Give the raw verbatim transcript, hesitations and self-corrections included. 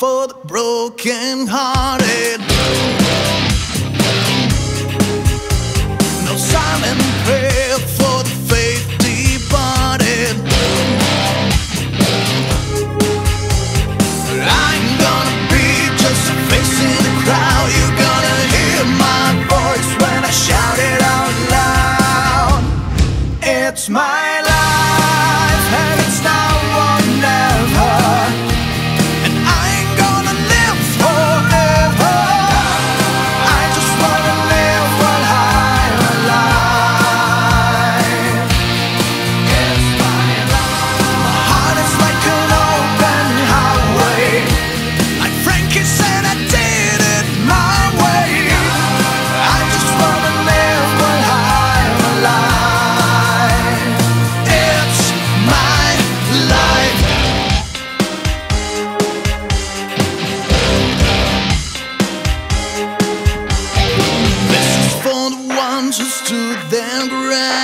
for the broken-hearted. No silent prayer for the faith departed. I ain't gonna be just a face in the crowd. You're gonna hear my voice when I shout it out loud. It's my life and it's now or never, and I ain't gonna live forever. I just wanna live while I'm alive. It's my life. My heart is like an open highway. Like Frankie said, I did it my way. I just wanna live while I'm alive. It's my life. This is for the ones who stood their ground.